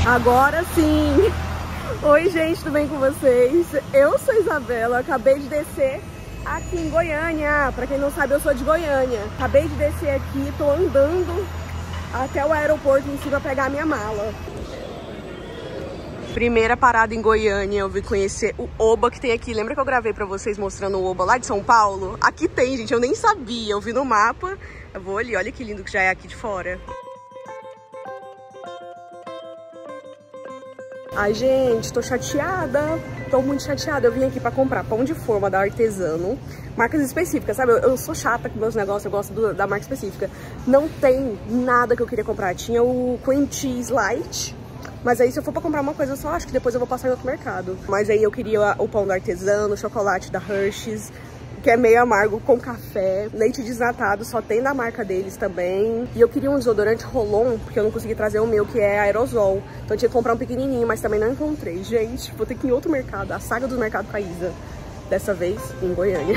Agora sim! Oi gente, tudo bem com vocês? Eu sou a Isabela, acabei de descer aqui em Goiânia. Pra quem não sabe, eu sou de Goiânia. Acabei de descer aqui, tô andando até o aeroporto em si pra pegar a minha mala. Primeira parada em Goiânia, eu vim conhecer o Oba que tem aqui. Lembra que eu gravei pra vocês mostrando o Oba lá de São Paulo? Aqui tem, gente, eu nem sabia. Eu vi no mapa, eu vou ali, olha que lindo que já é aqui de fora. Ai, gente, tô chateada. Tô muito chateada. Eu vim aqui pra comprar pão de forma da Artesano. Marcas específicas, sabe? Eu sou chata com meus negócios, eu gosto da marca específica. Não tem nada que eu queria comprar. Tinha o Cream Cheese Light. Mas aí se eu for pra comprar uma coisa, eu só acho que depois eu vou passar em outro mercado. Mas aí eu queria o pão da Artesano, o chocolate da Hershey's, que é meio amargo com café. Leite desnatado, só tem da marca deles também. E eu queria um desodorante Rolon, porque eu não consegui trazer o meu, que é aerosol. Então eu tinha que comprar um pequenininho, mas também não encontrei. Gente, vou ter que ir em outro mercado, a saga do mercado com a Isa. Dessa vez em Goiânia.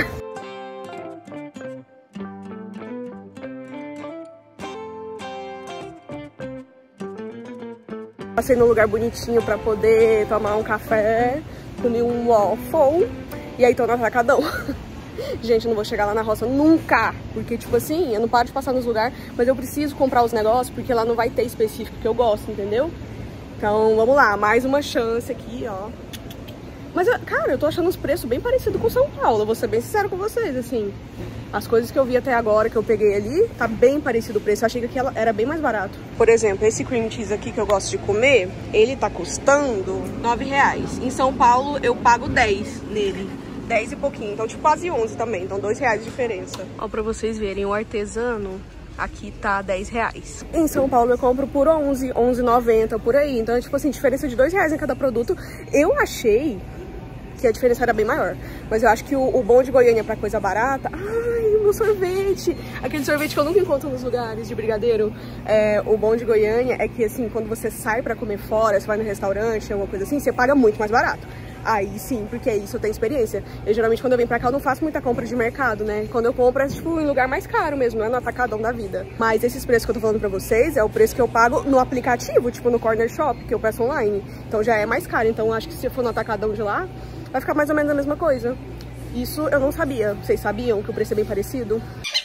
Passei num lugar bonitinho pra poder tomar um café, comi um waffle e aí tô no atacadão. Gente, eu não vou chegar lá na roça nunca, porque tipo assim, eu não paro de passar nos lugares, mas eu preciso comprar os negócios porque lá não vai ter específico que eu gosto, entendeu? Então vamos lá, mais uma chance aqui, ó. Mas, cara, eu tô achando os preços bem parecidos com São Paulo, vou ser bem sincero com vocês, assim. As coisas que eu vi até agora, que eu peguei ali, tá bem parecido o preço. Eu achei que aqui era bem mais barato. Por exemplo, esse cream cheese aqui que eu gosto de comer, ele tá custando R$9. Em São Paulo, eu pago 10 nele. 10 e pouquinho, então tipo quase 11 também. Então R$2 de diferença. Ó, pra vocês verem, o artesano aqui tá R$10. Em São Paulo eu compro por 11, R$11,90, por aí. Então é tipo assim, diferença de R$2 em cada produto. Eu achei que a diferença era bem maior. Mas eu acho que o bom de Goiânia pra coisa barata... Ai, o meu sorvete! Aquele sorvete que eu nunca encontro nos lugares de brigadeiro. O bom de Goiânia é que, assim, quando você sai pra comer fora, você vai no restaurante, alguma coisa assim, você paga muito mais barato. Aí sim, porque isso eu tenho experiência. Eu geralmente, quando eu venho pra cá, eu não faço muita compra de mercado, né? Quando eu compro é, tipo, em lugar mais caro mesmo, não é no atacadão da vida. Mas esses preços que eu tô falando pra vocês é o preço que eu pago no aplicativo, tipo no Corner Shop, que eu peço online. Então já é mais caro. Então eu acho que se eu for no atacadão de lá, vai ficar mais ou menos a mesma coisa. Isso eu não sabia. Vocês sabiam que o preço é bem parecido?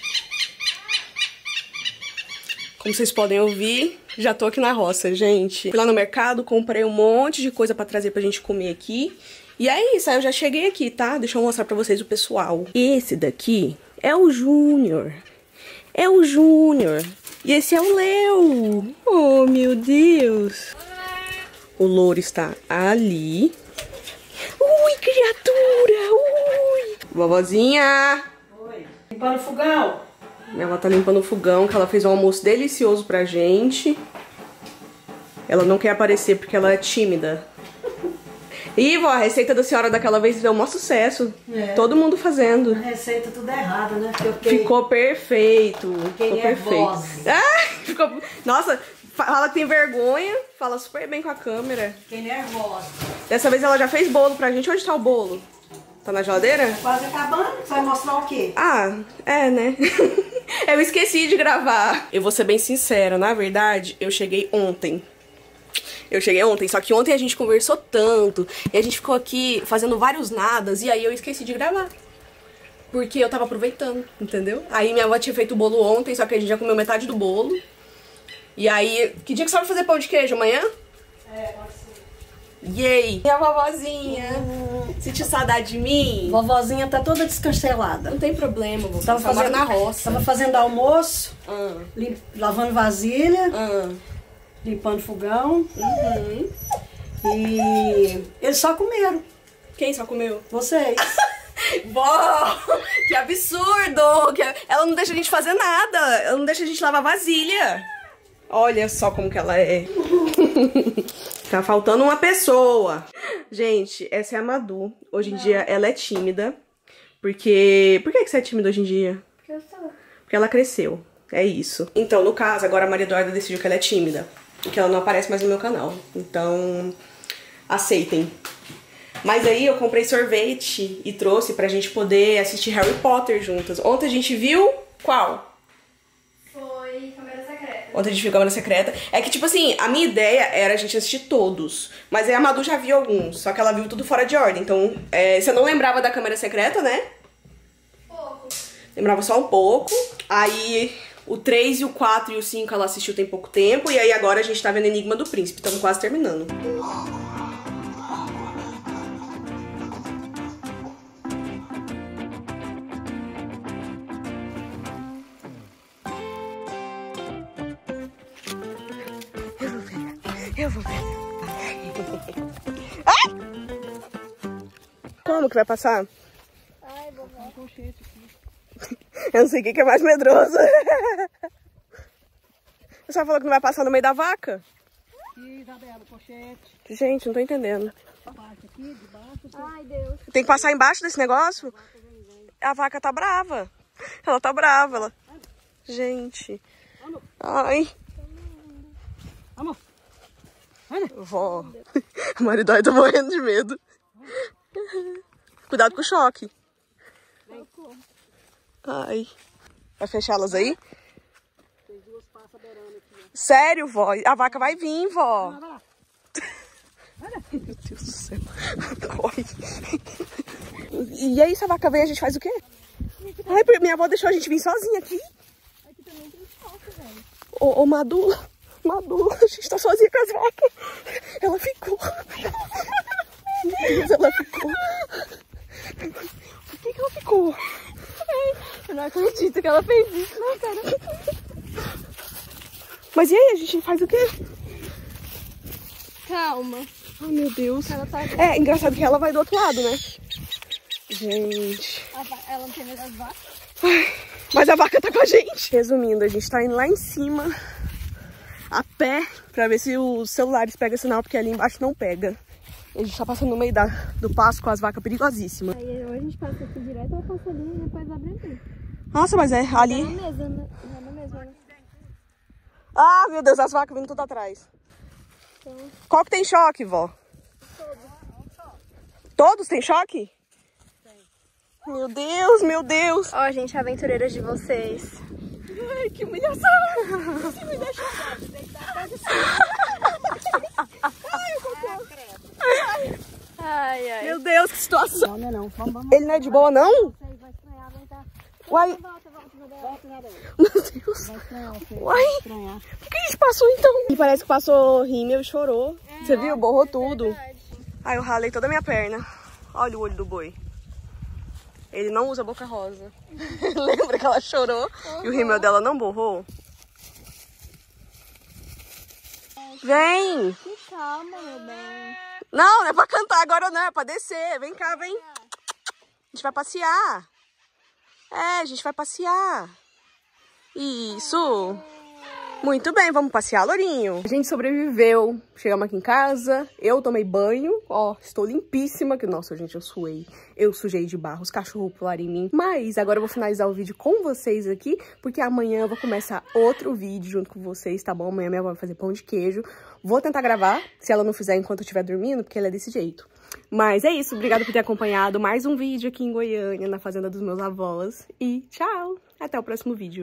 Como vocês podem ouvir, já tô aqui na roça, gente. Fui lá no mercado, comprei um monte de coisa pra trazer pra gente comer aqui. E é isso, aí eu já cheguei aqui, tá? Deixa eu mostrar pra vocês o pessoal. Esse daqui é o Júnior. É o Júnior. E esse é o Léo. Oh, meu Deus. O louro está ali. Ui, criatura! Ui! Vovozinha! Oi. Limpando o fogão. Ela tá limpando o fogão, que ela fez um almoço delicioso pra gente. Ela não quer aparecer porque ela é tímida. Ih, vó, a receita da senhora daquela vez deu um maior sucesso. Todo mundo fazendo. A receita tudo errado, né? Ficou perfeito. Fiquei nervosa. Ficou... Nossa, fala que tem vergonha, fala super bem com a câmera. Fiquei nervosa. Dessa vez ela já fez bolo pra gente. Onde tá o bolo? Tá na geladeira? Tá quase acabando. Você vai mostrar o quê? Ah, é, né? Eu esqueci de gravar. Eu vou ser bem sincera, na verdade, eu cheguei ontem. Só que ontem a gente conversou tanto e a gente ficou aqui fazendo vários nadas e aí eu esqueci de gravar. Porque eu tava aproveitando, entendeu? Aí minha avó tinha feito o bolo ontem, só que a gente já comeu metade do bolo. E aí, que dia que você vai fazer pão de queijo? Amanhã? Pode ser. Yay! Minha vovozinha, sentiu saudade de mim? Vovozinha tá toda descancelada. Não tem problema, vou Tava fazendo na roça. Tava fazendo almoço, lavando vasilha, limpando fogão. E eles só comeram. Quem só comeu? Vocês. Vó, que absurdo! Ela não deixa a gente fazer nada. Ela não deixa a gente lavar vasilha. Olha só como que ela é. Tá faltando uma pessoa. Gente, essa é a Madu. Hoje em dia ela é tímida. Porque... Por que você é tímida hoje em dia? Porque eu sou. Porque ela cresceu. É isso. Então, no caso, agora a Maria Eduarda decidiu que ela é tímida. E que ela não aparece mais no meu canal. Então, aceitem. Mas aí eu comprei sorvete e trouxe pra gente poder assistir Harry Potter juntas. Ontem a gente viu qual? Foi Câmara Secreta. Ontem a gente viu Câmara Secreta. É que, tipo assim, a minha ideia era a gente assistir todos. Mas aí a Madu já viu alguns. Só que ela viu tudo fora de ordem. Então, você não lembrava da Câmara Secreta, né? Pouco. Lembrava só um pouco. Aí, o 3 e o 4 e o 5 ela assistiu tem pouco tempo. E aí agora a gente tá vendo Enigma do Príncipe. Estamos quase terminando. Eu vou ver. Ai! Como que vai passar? Ai, vou ver. Eu não sei o que é mais medroso. Você só falou que não vai passar no meio da vaca? Isabela, pochete. Gente, não tô entendendo. Parte aqui, de baixo. Ai, Deus. Tem que passar embaixo desse negócio? A vaca tá brava. Ela tá brava. Ela... Gente. Ai. Vamos. Vó. A Maridóia tá morrendo de medo. Cuidado com o choque. Ai. Vai fechá-las aí? Tem duas passas beirando aqui. Sério, vó? A vaca vai vir, vó. Vai lá. Meu Deus do céu. Corre. E aí, se a vaca vem, a gente faz o quê? Ai, minha avó deixou a gente vir sozinha aqui. Aqui também tem choque, velho. Ô, Madu, a gente tá sozinha com as vacas. Ela ficou. Meu Deus, ela ficou. Por que ela ficou? Eu não acredito que ela fez isso, não, cara. Mas e aí, a gente faz o quê? Calma. Ai, meu Deus. Ela tá... É, engraçado que ela vai do outro lado, né? Gente. Ela não tem medo das vacas. Ai, mas a vaca tá com a gente. Resumindo, a gente tá indo lá em cima, a pé, pra ver se os celulares pegam sinal, porque ali embaixo não pega. A gente tá passando no meio do pasto com as vacas perigosíssimas. Aí ou a gente passa aqui direto ou passa ali e depois abre ali. Nossa, mas é ali... Na mesa, né? Na mesa, né? Ah, meu Deus, as vacas vindo tudo atrás. Então... Qual que tem choque, vó? Todos têm choque? Tem. Meu Deus, meu Deus. Ó, gente, aventureiras de vocês. Ai, que humilhação. Você me deixa... Ai, ai. Meu Deus, que situação. Não, não. Vamos. Ele não é de boa, não? Você vai estranhar, vai estar. Uai. Volta, Isabela. Meu Deus. Vai estranhar, você Uai. vai estranhar. Por que a gente passou então? Ele parece que passou rímel e chorou. Você viu? Borrou tudo. Ai, eu ralei toda a minha perna. Olha o olho do boi. Ele não usa boca rosa. Lembra que ela chorou e o rímel dela não borrou? Vem! Que calma, meu bem. Não, não é pra cantar agora não, é pra descer. Vem cá, vem. A gente vai passear. É, a gente vai passear. Isso. Muito bem, vamos passear, Lourinho. A gente sobreviveu. Chegamos aqui em casa, eu tomei banho. Ó, estou limpíssima. Que nossa, gente, eu suei. Eu sujei de barro, os cachorros pularam em mim. Mas agora eu vou finalizar o vídeo com vocês aqui, porque amanhã eu vou começar outro vídeo junto com vocês, tá bom? Amanhã minha avó vai fazer pão de queijo. Vou tentar gravar, se ela não fizer enquanto eu estiver dormindo, porque ela é desse jeito. Mas é isso, obrigada por ter acompanhado mais um vídeo aqui em Goiânia, na fazenda dos meus avós. E tchau, até o próximo vídeo.